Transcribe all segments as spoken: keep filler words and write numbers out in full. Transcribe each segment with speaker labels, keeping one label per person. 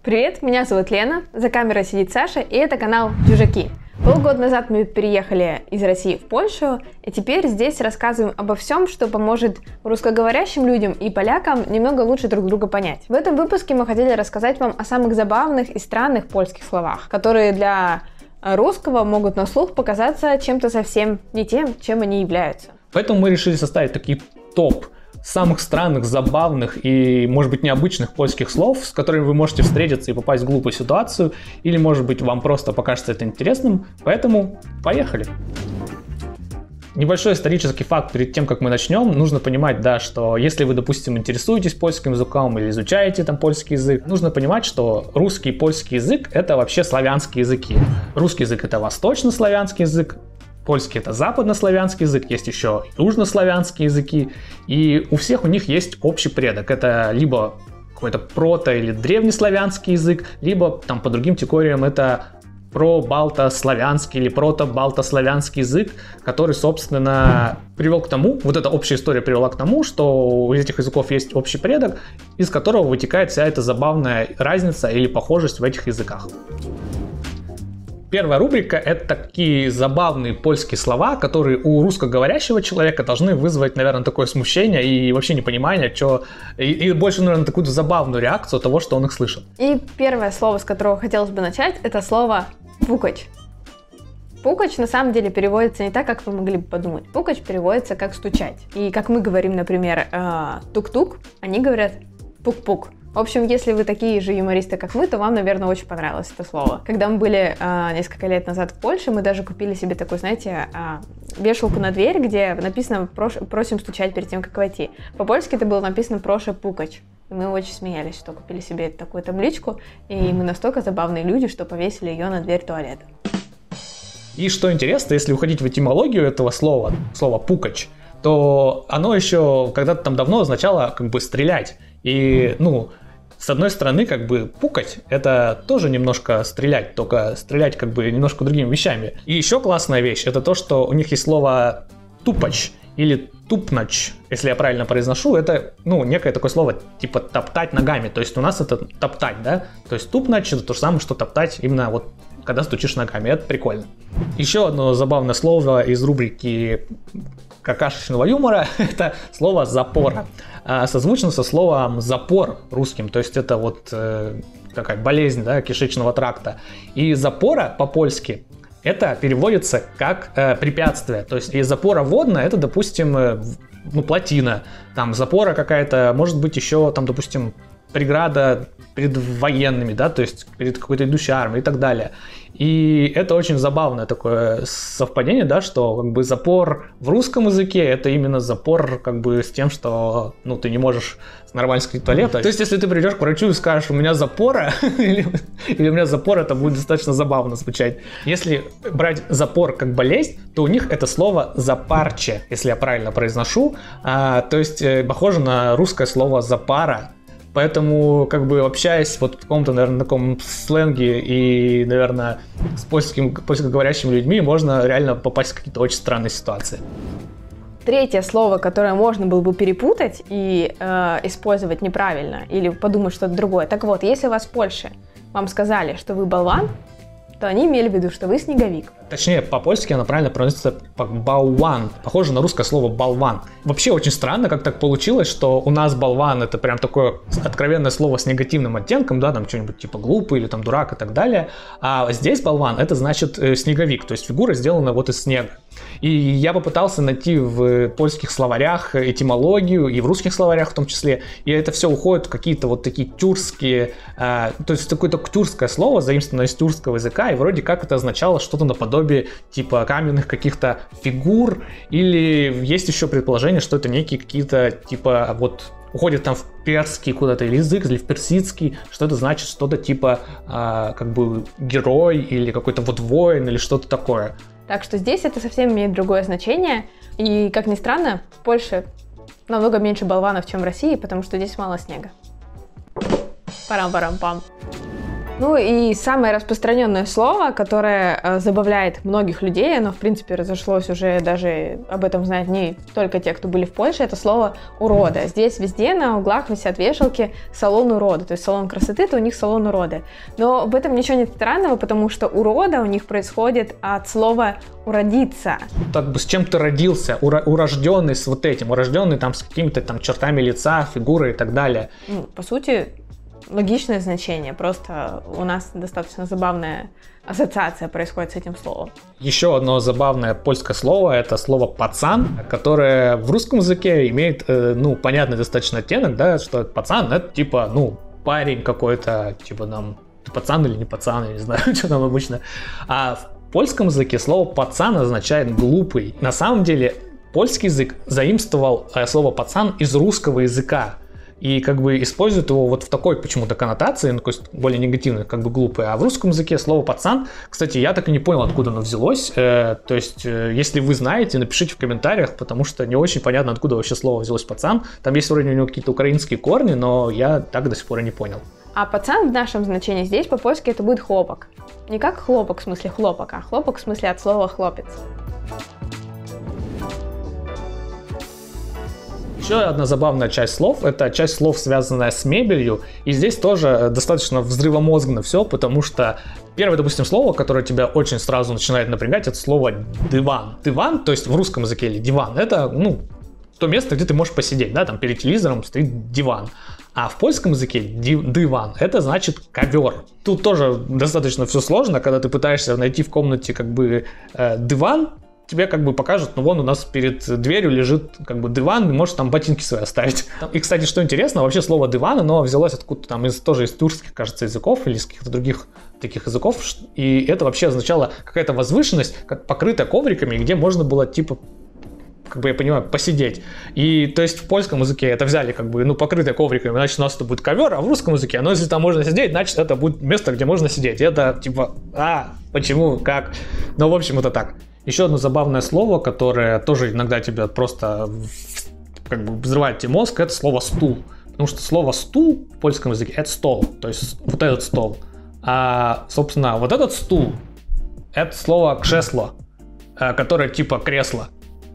Speaker 1: Привет, меня зовут Лена, за камерой сидит Саша, и это канал Чужаки. Полгода назад мы переехали из России в Польшу, и теперь здесь рассказываем обо всем, что поможет русскоговорящим людям и полякам немного лучше друг друга понять. В этом выпуске мы хотели рассказать вам о самых забавных и странных польских словах, которые для русского могут на слух показаться чем-то совсем не тем, чем они являются.
Speaker 2: Поэтому мы решили составить такие топ самых странных, забавных и, может быть, необычных польских слов, с которыми вы можете встретиться и попасть в глупую ситуацию, или, может быть, вам просто покажется это интересным. Поэтому поехали! Небольшой исторический факт перед тем, как мы начнем. Нужно понимать, да, что если вы, допустим, интересуетесь польским языком или изучаете там польский язык, нужно понимать, что русский и польский язык — это вообще славянские языки. Русский язык — это восточнославянский язык, польский — это западнославянский язык, есть еще южнославянские языки, и у всех у них есть общий предок. Это либо какой-то прото- или древнеславянский язык, либо там по другим теориям это про-балтославянский или прото-балтославянский язык, который, собственно, привел к тому, вот эта общая история привела к тому, что у этих языков есть общий предок, из которого вытекает вся эта забавная разница или похожесть в этих языках. Первая рубрика — это такие забавные польские слова, которые у русскоговорящего человека должны вызвать, наверное, такое смущение и вообще непонимание, что... и, и больше, наверное, такую забавную реакцию того, что он их слышит.
Speaker 1: И первое слово, с которого хотелось бы начать, это слово «пукач». Пукач на самом деле переводится не так, как вы могли бы подумать. Пукач переводится как «стучать». И как мы говорим, например, «тук-тук», они говорят «пук-пук». В общем, если вы такие же юмористы, как мы, то вам, наверное, очень понравилось это слово. Когда мы были э, несколько лет назад в Польше, мы даже купили себе такую, знаете, э, вешалку на дверь, где написано «просим стучать перед тем, как войти». По-польски это было написано «проше пукач». И мы очень смеялись, что купили себе такую табличку, и мы настолько забавные люди, что повесили ее на дверь туалета.
Speaker 2: И что интересно, если уходить в этимологию этого слова, слова «пукач», то оно еще когда-то там давно означало как бы «стрелять». И, ну... С одной стороны, как бы пукать — это тоже немножко стрелять, только стрелять как бы немножко другими вещами. И еще классная вещь — это то, что у них есть слово тупач или тупнач, если я правильно произношу. Это, ну, некое такое слово типа топтать ногами. То есть у нас это топтать, да? То есть тупнач — это то же самое, что топтать именно вот когда стучишь ногами. Это прикольно. Еще одно забавное слово из рубрики какашечного юмора — это слово «запора». Созвучно со словом «запор» русским, то есть это вот э, такая болезнь, да, кишечного тракта. И «запора» по-польски это переводится как э, препятствие, то есть и запора водная — это, допустим, э, ну, плотина, там запора какая-то, может быть еще там, допустим, преграда перед военными, да, то есть перед какой-то идущей армией и так далее. И это очень забавное такое совпадение, да, что как бы запор в русском языке — это именно запор как бы с тем, что, ну, ты не можешь нормально сходить в туалет. То есть если ты придешь к врачу и скажешь «у меня запора» или, или «у меня запор», это будет достаточно забавно звучать. Если брать запор как болезнь, то у них это слово «запарче», если я правильно произношу, а, то есть э, похоже на русское слово «запара». Поэтому, как бы, общаясь вот в каком-то, наверное, таком сленге и, наверное, с польским, польскоговорящими людьми, можно реально попасть в какие-то очень странные ситуации.
Speaker 1: Третье слово, которое можно было бы перепутать и э, использовать неправильно, или подумать что-то другое. Так вот, если у вас в Польше вам сказали, что вы болван, то они имели в виду, что вы снеговик.
Speaker 2: Точнее, по-польски оно правильно произносится как «бауан». Похоже на русское слово «болван». Вообще очень странно, как так получилось, что у нас болван — это прям такое откровенное слово с негативным оттенком, да, там что-нибудь типа глупый или там дурак и так далее. А здесь болван — это значит э, снеговик, то есть фигура сделана вот из снега. И я попытался найти в польских словарях этимологию, и в русских словарях в том числе, и это все уходит в какие-то вот такие тюркские, э, то есть какое-то тюркское слово, заимствованное из тюркского языка, и вроде как это означало что-то наподобие типа каменных каких-то фигур, или есть еще предположение, что это некие какие-то типа вот уходит там в перский куда-то или язык, или в персидский, что это значит что-то типа э, как бы герой или какой-то вот воин или что-то такое.
Speaker 1: Так что здесь это совсем имеет другое значение. И, как ни странно, в Польше намного меньше болванов, чем в России, потому что здесь мало снега. Парам-парам-пам. Ну и самое распространенное слово, которое э, забавляет многих людей, оно в принципе разошлось уже, даже об этом знают не только те, кто были в Польше, это слово урода. Здесь везде на углах висят вешалки салон урода, то есть салон красоты, это у них салон урода. Но в этом ничего нет странного, потому что урода у них происходит от слова уродиться.
Speaker 2: Так бы с чем ты родился, ура- урожденный с вот этим, урожденный там с какими-то там чертами лица, фигурой и так далее.
Speaker 1: Ну, по сути, логичное значение, просто у нас достаточно забавная ассоциация происходит с этим словом.
Speaker 2: Еще одно забавное польское слово — это слово «пацан», которое в русском языке имеет, э, ну, понятный достаточно оттенок, да, что пацан — это типа, ну, парень какой-то, типа там, пацан или не пацан, я не знаю, что там обычно. А в польском языке слово «пацан» означает «глупый». На самом деле польский язык заимствовал э, слово «пацан» из русского языка. И как бы используют его вот в такой почему-то коннотации, ну, то есть более негативной, как бы глупой. А в русском языке слово «пацан», кстати, я так и не понял, откуда оно взялось. Э, то есть, э, если вы знаете, напишите в комментариях, потому что не очень понятно, откуда вообще слово взялось «пацан». Там есть вроде у него какие-то украинские корни, но я так до сих пор и не понял.
Speaker 1: А пацан в нашем значении здесь по-польски это будет хлопок. Не как хлопок в смысле хлопок, а хлопок в смысле от слова хлопец.
Speaker 2: Еще одна забавная часть слов — это часть слов, связанная с мебелью. И здесь тоже достаточно взрывомозгно все, потому что первое, допустим, слово, которое тебя очень сразу начинает напрягать, это слово «диван». Диван, то есть в русском языке или диван, это, ну, то место, где ты можешь посидеть, да, там перед телевизором стоит диван. А в польском языке диван — это значит ковер. Тут тоже достаточно все сложно, когда ты пытаешься найти в комнате как бы э, диван, тебе как бы покажут, ну вон у нас перед дверью лежит как бы диван, можешь там ботинки свои оставить. И, кстати, что интересно, вообще слово диван, оно взялось откуда-то там из, тоже из тюркских, кажется, языков или из каких-то других таких языков, и это вообще означало какая-то возвышенность, как покрытая ковриками, где можно было типа, как бы я понимаю, посидеть. И то есть в польском языке это взяли как бы, ну, покрытое ковриками, значит у нас это будет ковер, а в русском языке, ну, если там можно сидеть, значит это будет место, где можно сидеть. И это типа, а, почему, как? Ну, в общем, это так. Еще одно забавное слово, которое тоже иногда тебя просто как бы взрывает тебе мозг, это слово «стул». Потому что слово «стул» в польском языке — это стол, то есть вот этот стол. А, собственно, вот этот стул — это слово «кшесло», которое типа кресло.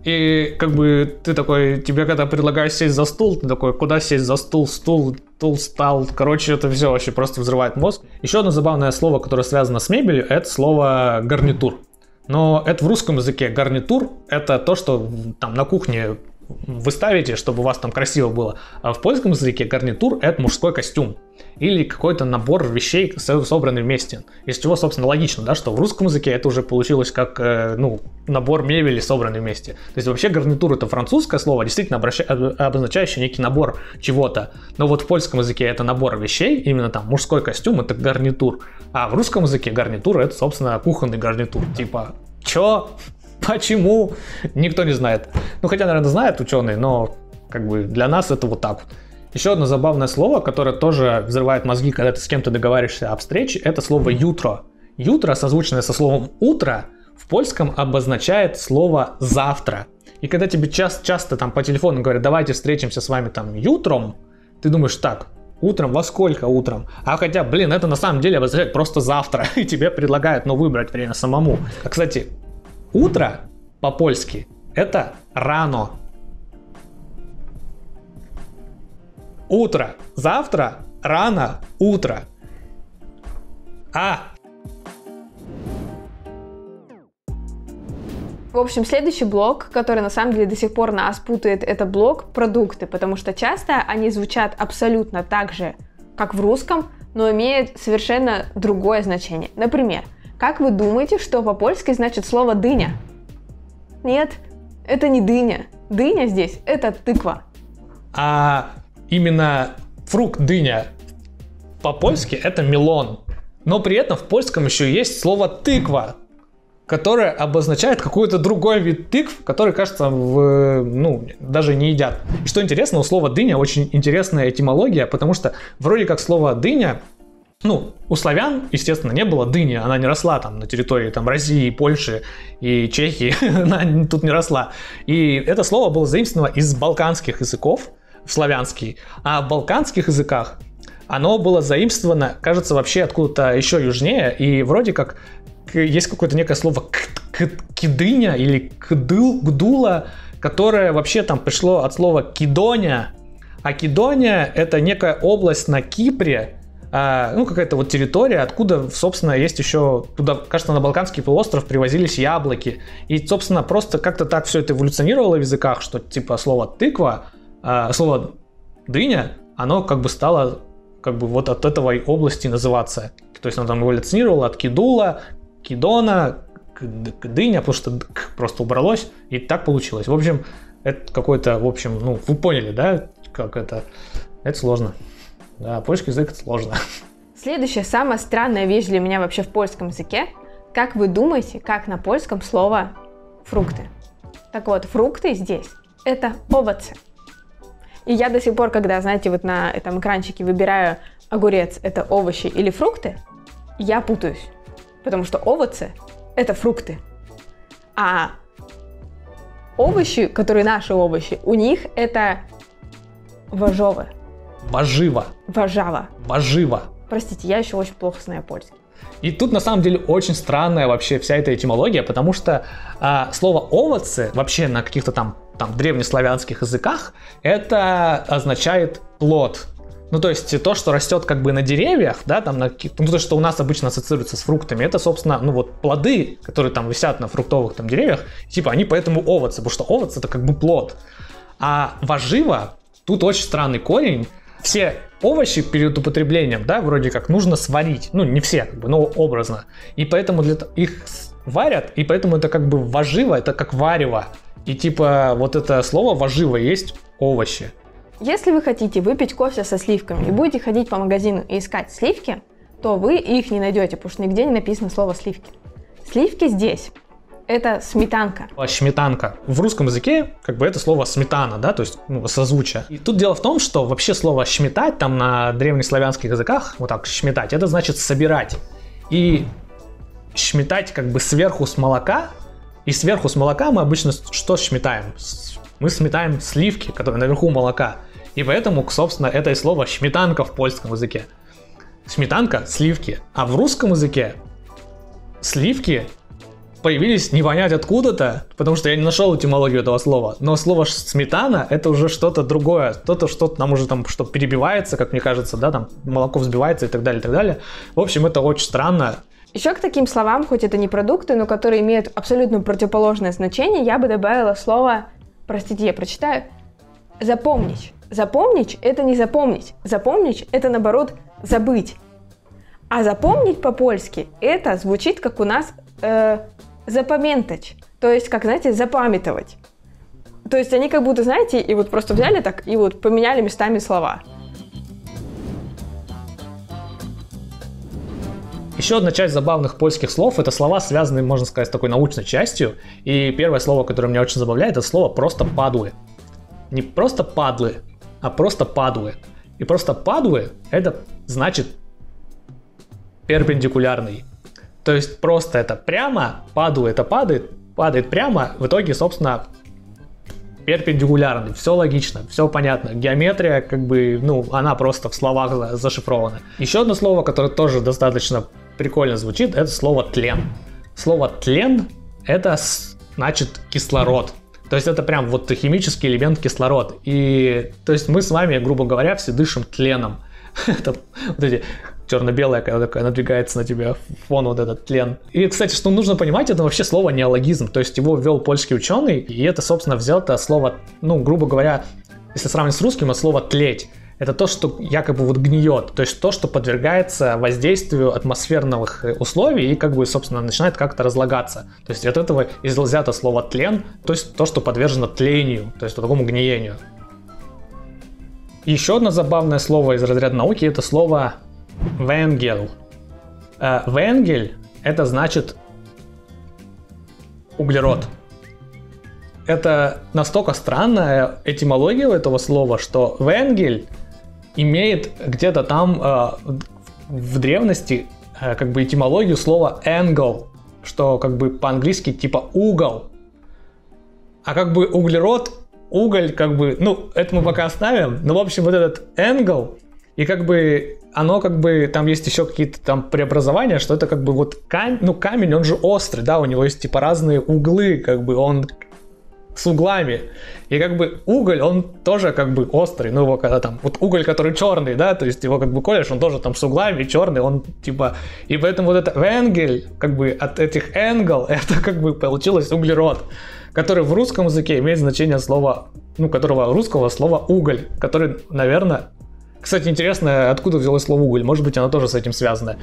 Speaker 2: И как бы ты такой, тебе когда предлагают сесть за стул, ты такой, куда сесть за стул, стул, стул, стал. Короче, это все вообще просто взрывает мозг. Еще одно забавное слово, которое связано с мебелью, это слово «гарнитур». Но это в русском языке гарнитур — это то, что там на кухне вы ставите, чтобы у вас там красиво было. А в польском языке гарнитур — это мужской костюм или какой-то набор вещей, собранный вместе. Из чего, собственно, логично, да, что в русском языке это уже получилось как, ну, набор мебели, собранный вместе. То есть вообще гарнитур — это французское слово, действительно обраща... обозначающее некий набор чего-то. Но вот в польском языке это набор вещей, именно там мужской костюм — это гарнитур. А в русском языке гарнитур — это, собственно, кухонный гарнитур. Типа, чё? Почему? Никто не знает. Ну, хотя, наверное, знают ученые, но как бы для нас это вот так вот. Еще одно забавное слово, которое тоже взрывает мозги, когда ты с кем-то договариваешься об встрече, это слово «ютро». «Ютро», созвучное со словом «утро», в польском обозначает слово «завтра». И когда тебе часто, часто там по телефону говорят: давайте встретимся с вами там ютром, ты думаешь: так, утром, во сколько утром? А хотя, блин, это на самом деле обозначает просто завтра, и тебе предлагают, ну, выбрать время самому. А, кстати, утро по-польски — это рано. Утро, завтра, рано, утро. А.
Speaker 1: В общем, следующий блок, который на самом деле до сих пор нас путает, это блок продукты, потому что часто они звучат абсолютно так же, как в русском, но имеют совершенно другое значение. Например, как вы думаете, что по-польски значит слово «дыня»? Нет, это не дыня. Дыня здесь — это тыква.
Speaker 2: А именно фрукт дыня по-польски — это мелон. Но при этом в польском еще есть слово «тыква», которое обозначает какой-то другой вид тыкв, который, кажется, в, ну, даже не едят. И что интересно, у слова «дыня» очень интересная этимология, потому что вроде как слово «дыня», ну, у славян, естественно, не было дыни, она не росла там на территории там России, Польши и Чехии, она тут не росла. И это слово было заимствовано из балканских языков в славянский, а в балканских языках оно было заимствовано, кажется, вообще откуда-то еще южнее, и вроде как есть какое-то некое слово кидыня или кдыл, гдула, которое вообще там пришло от слова кидоня, а Кидония — это некая область на Кипре, а, ну, какая-то вот территория, откуда, собственно, есть еще, туда, кажется, на Балканский полуостров привозились яблоки. И, собственно, просто как-то так все это эволюционировало в языках, что, типа, слово тыква, а, слово дыня, оно как бы стало как бы вот от этой области называться. То есть оно там эволюционировало от кидула, кидона, дыня, потому что просто убралось, и так получилось. В общем, это какой-то, в общем, ну, вы поняли, да? Как это? Это сложно. Да, польский язык — это сложно.
Speaker 1: Следующая, самая странная вещь для меня вообще в польском языке. Как вы думаете, как на польском слово фрукты? Так вот, фрукты здесь — это овощи. И я до сих пор, когда, знаете, вот на этом экранчике выбираю огурец — это овощи или фрукты, я путаюсь. Потому что овощи — это фрукты. А овощи, которые наши овощи, у них это важовы.
Speaker 2: Важива.
Speaker 1: Важава.
Speaker 2: Важива.
Speaker 1: Простите, я еще очень плохо знаю польский.
Speaker 2: И тут на самом деле очень странная вообще вся эта этимология, потому что а, слово овощи вообще на каких-то там, там древнеславянских языках это означает плод. Ну, то есть то, что растет как бы на деревьях, да, там на ну, то, что у нас обычно ассоциируется с фруктами, это, собственно, ну вот плоды, которые там висят на фруктовых там деревьях, типа они поэтому овощи, потому что овощи — это как бы плод. А важива тут очень странный корень. Все овощи перед употреблением, да, вроде как нужно сварить. Ну, не все, как бы, но образно. И поэтому для их варят, и поэтому это как бы важиво, это как варево. И типа вот это слово важиво есть овощи.
Speaker 1: Если вы хотите выпить кофе со сливками и будете ходить по магазину и искать сливки, то вы их не найдете, потому что нигде не написано слово сливки. Сливки здесь. Это сметанка.
Speaker 2: Сметанка. В русском языке как бы это слово сметана, да, то есть ну, созвучие. И тут дело в том, что вообще слово шметать там на древнеславянских языках, вот так шметать, это значит собирать. И шметать как бы сверху с молока, и сверху с молока мы обычно что шметаем? Мы сметаем сливки, которые наверху молока. И поэтому, собственно, это и слово шметанка в польском языке. Сметанка — сливки. А в русском языке сливки появились не понять откуда-то, потому что я не нашел этимологию этого слова. Но слово сметана — это уже что-то другое, что-то, что нам уже там что перебивается, как мне кажется, да, там молоко взбивается и так далее, и так далее. В общем, это очень странно.
Speaker 1: Еще к таким словам, хоть это не продукты, но которые имеют абсолютно противоположное значение, я бы добавила слово, простите, я прочитаю, запомнить. Запомнить — это не запомнить. Запомнить — это, наоборот, забыть. А запомнить по-польски — это звучит, как у нас э, запамятать. То есть, как, знаете, запамятовать. То есть они как будто, знаете, и вот просто взяли так и вот поменяли местами слова.
Speaker 2: Еще одна часть забавных польских слов — это слова, связанные, можно сказать, с такой научной частью. И первое слово, которое меня очень забавляет, это слово просто падлы. Не просто падлы, а просто падлы. И просто падлы — это значит перпендикулярный. То есть просто это прямо, падлы — это падает, падает прямо, в итоге, собственно, перпендикулярный. Все логично, все понятно. Геометрия, как бы, ну, она просто в словах зашифрована. Еще одно слово, которое тоже достаточно прикольно звучит, это слово тлен. Слово тлен — это значит кислород. То есть это прям вот химический элемент кислород. И то есть мы с вами, грубо говоря, все дышим тленом. Это вот эти черно-белая, когда такая надвигается на тебя фон, вот этот тлен. И, кстати, что нужно понимать, это вообще слово неологизм. То есть его ввел польский ученый, и это, собственно, взял это слово, ну, грубо говоря, если сравнивать с русским, это слово тлеть. Это то, что якобы вот гниет, то есть то, что подвергается воздействию атмосферных условий и как бы, собственно, начинает как-то разлагаться. То есть от этого взято слово тлен, то есть то, что подвержено тлению, то есть такому гниению. Еще одно забавное слово из разряда науки — это слово венгель. Венгель — это значит углерод. Это настолько странная этимология у этого слова, что венгель имеет где-то там э, в древности э, как бы этимологию слова angle, что как бы по-английски типа угол. А как бы углерод, уголь, как бы, ну, это мы пока оставим. Но, в общем, вот этот angle, И как бы оно как бы, там есть еще какие-то там преобразования, что это как бы вот камень, ну камень, он же острый, да, у него есть типа разные углы, как бы он с углами. И как бы уголь, он тоже как бы острый, ну его когда там, вот уголь, который черный, да, то есть его как бы колешь, он тоже там с углами, черный, он типа, и поэтому вот это венгель, как бы от этих энгл, это как бы получилось углерод, который в русском языке имеет значение слова, ну, которого русского слова уголь, который, наверное, кстати, интересно, откуда взялось слово уголь, может быть, оно тоже с этим связано.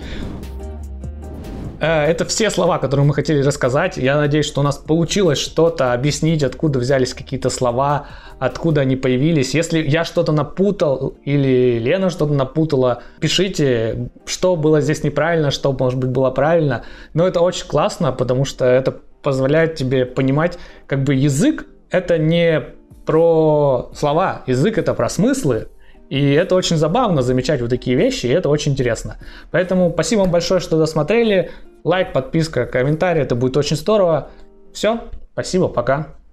Speaker 2: Это все слова, которые мы хотели рассказать. Я надеюсь, что у нас получилось что-то объяснить, откуда взялись какие-то слова, откуда они появились. Если я что-то напутал или Лена что-то напутала, пишите, что было здесь неправильно, что, может быть, было правильно. Но это очень классно, потому что это позволяет тебе понимать, как бы язык — это не про слова, язык — это про смыслы. И это очень забавно замечать вот такие вещи, и это очень интересно. Поэтому спасибо вам большое, что досмотрели. Лайк, подписка, комментарий, это будет очень здорово. Все, спасибо, пока.